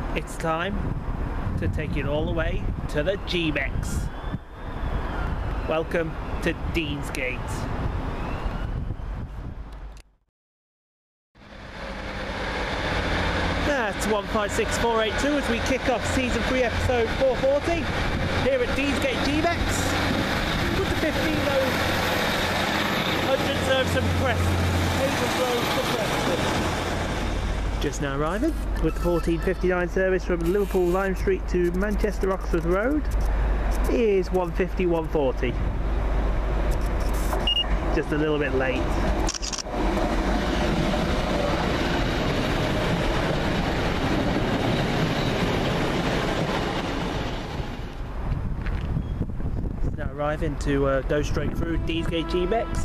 It's time to take it all the way to the G-Mex. Welcome to Deansgate. That's 156482 as we kick off season 3 episode 440 here at Deansgate G-Mex with the 150 service from Preston. Just now arriving with the 1459 service from Liverpool Lime Street to Manchester Oxford Road is 150-140. Just a little bit late. Just now arriving to go straight through Deansgate G-Mex.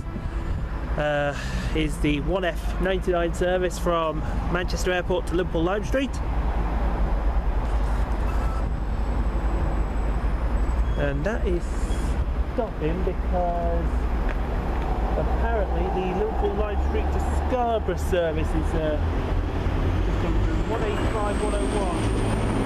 Is the 1F99 service from Manchester Airport to Liverpool Lime Street, and that is stopping because apparently the Liverpool Lime Street to Scarborough service is just coming through 185-101.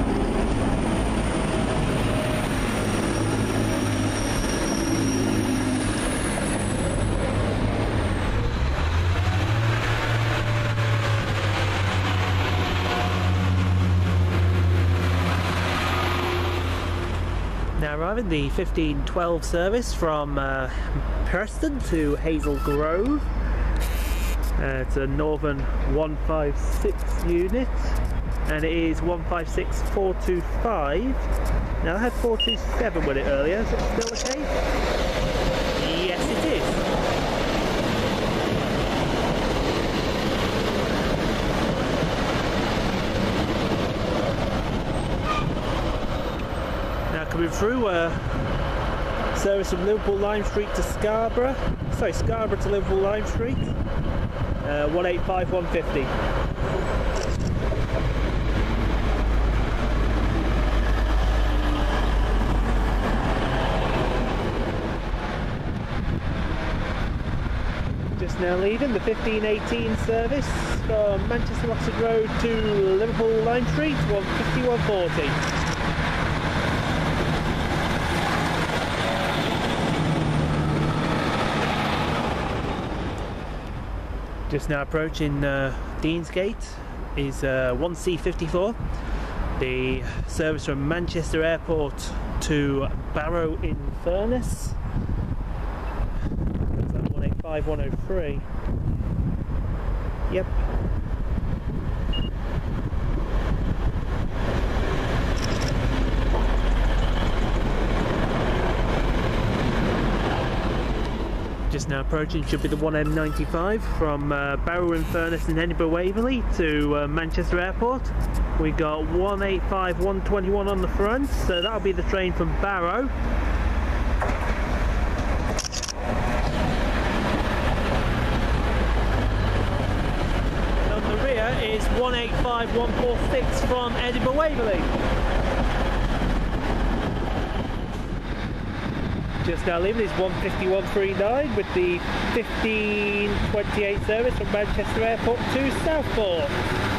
Now arriving the 1512 service from Preston to Hazel Grove. It's a Northern 156 unit and it is 156425. Now I had 427 with it earlier, is it still the case? Yes it is. Coming through service from Liverpool Lime Street to Scarborough, sorry, Scarborough to Liverpool Lime Street, 185-150. Just now leaving the 1518 service from Manchester Oxford Road to Liverpool Lime Street, 150-140. Just now approaching Deansgate is 1C54, the service from Manchester Airport to Barrow-in-Furness. That's 185-103. Yep. Just now approaching should be the 1M95 from Barrow-in-Furness in Edinburgh Waverley to Manchester Airport. We got 185-121 on the front, so that'll be the train from Barrow. And on the rear is 185-146 from Edinburgh Waverley. Just now leaving is 15139 with the 1528 service from Manchester Airport to Southport.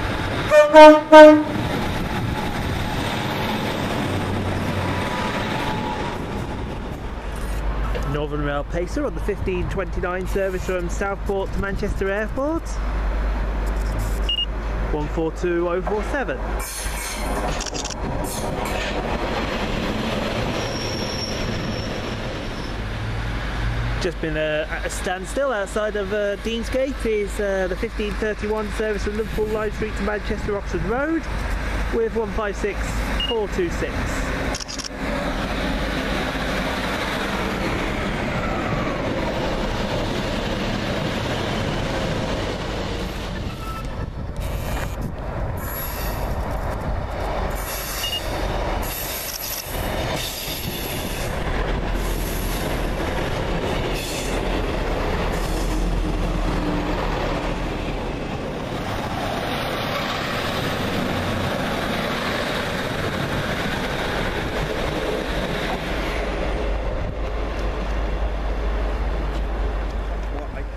Northern Rail Pacer on the 1529 service from Southport to Manchester Airport, 142047. Just been at a standstill outside of Deansgate is the 1531 service from Liverpool Lime Street to Manchester Oxford Road with 156426.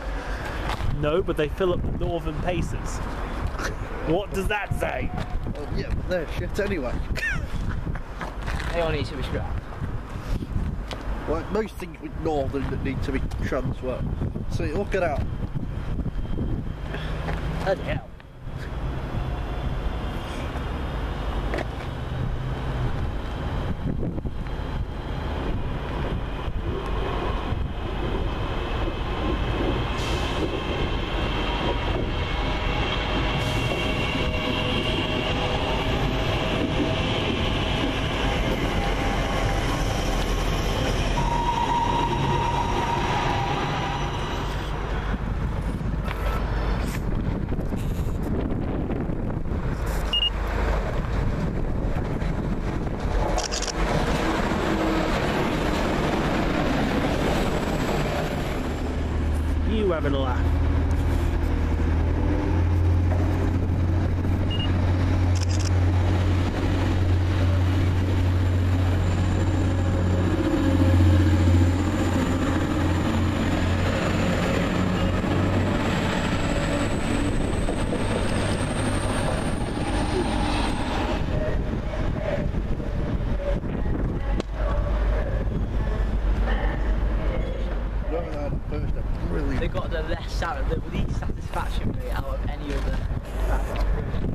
No, but they fill up the Northern Pacers. What does that say? Oh, Yeah, but they're shit anyway. They all need to be scrapped. Like most things with Northern that need to be transferred. See, look at that. Bloody hell. Having a laugh. They got the least out of the least satisfaction rate out of any other traffic operation.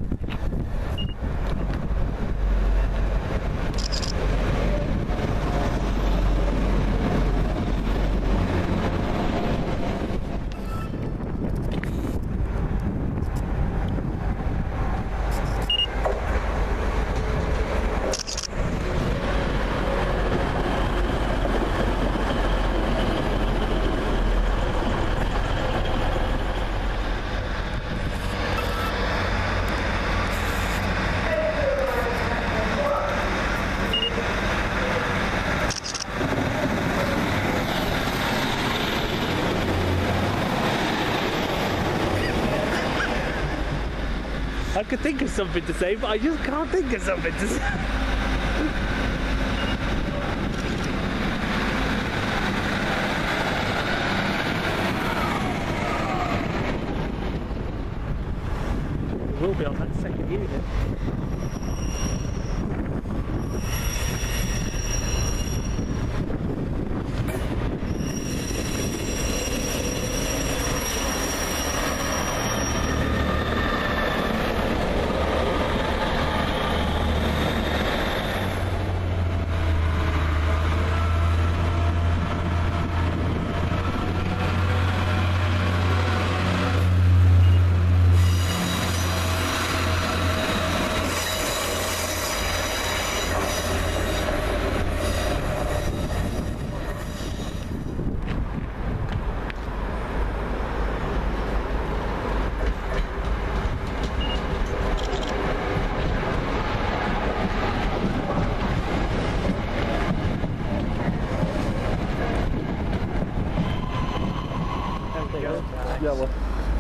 I could think of something to say, but I just can't think of something to say. We'll be on that second unit. Yellow.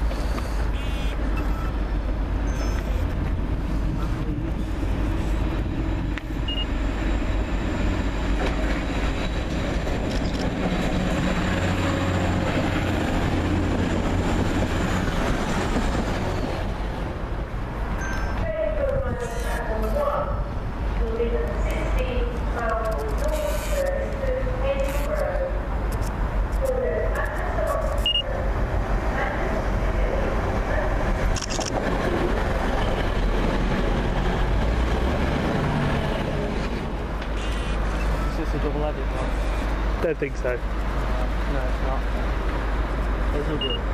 Don't think so. No, it's not. It's all good.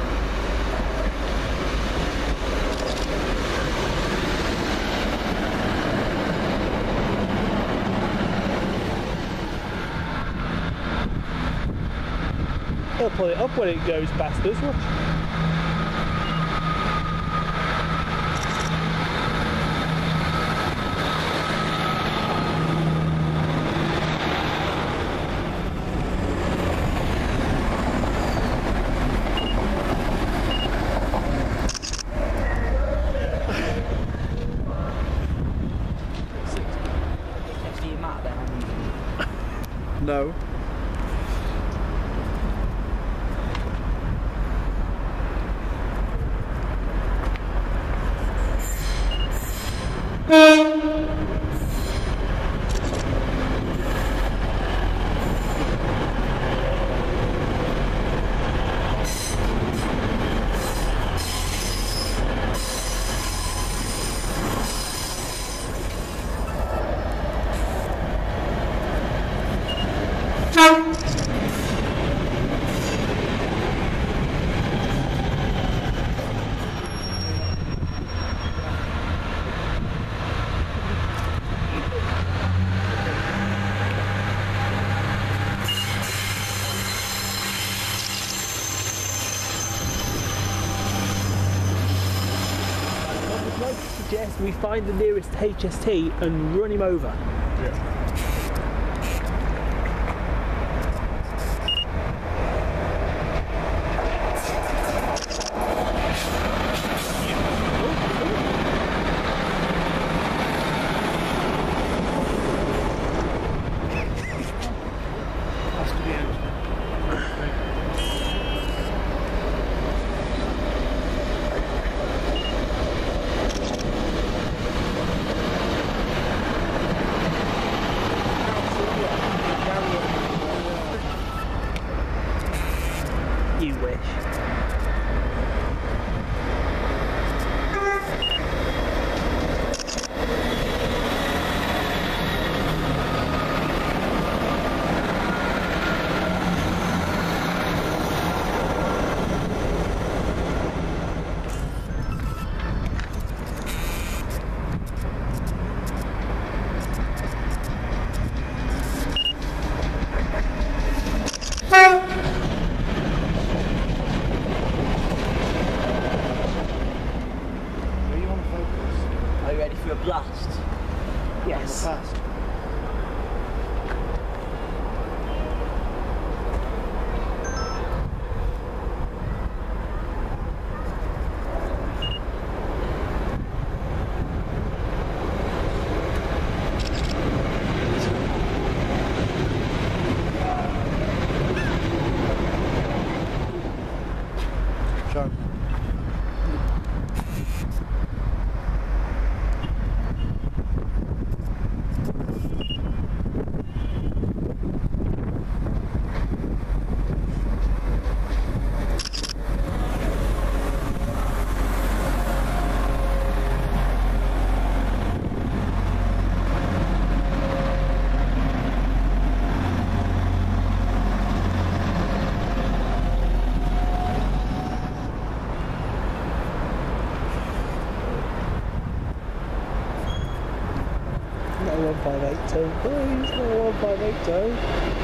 He'll pull it up when it goes past us, watch. No. We find the nearest HST and run him over. Yeah. You wish. Blast. Yes. Fast. Sure. No 1582, please, no 1582.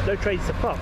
no trains to Fox.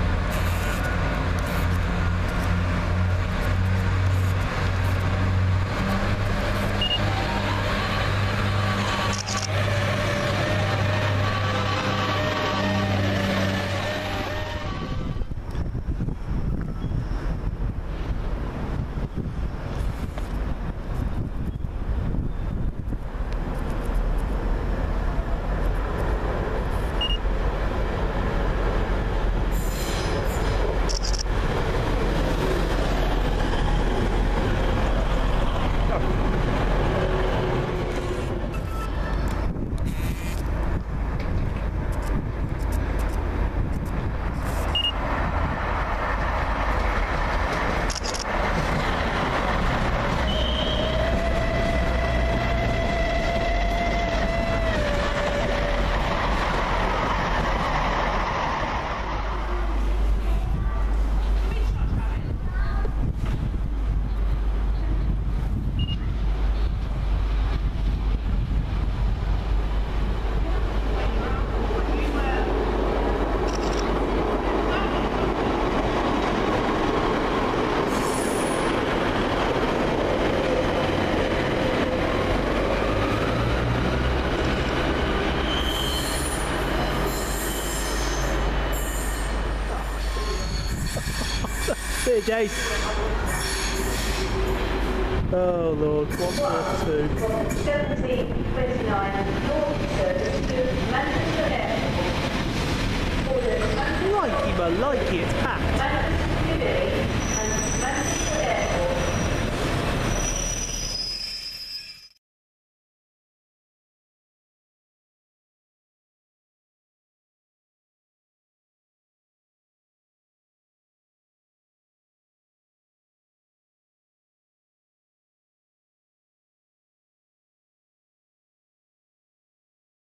See you, Jace. Oh Lord, 142. 1729 North service to Manchester Airport. Likey malikey, it's packed. Manchester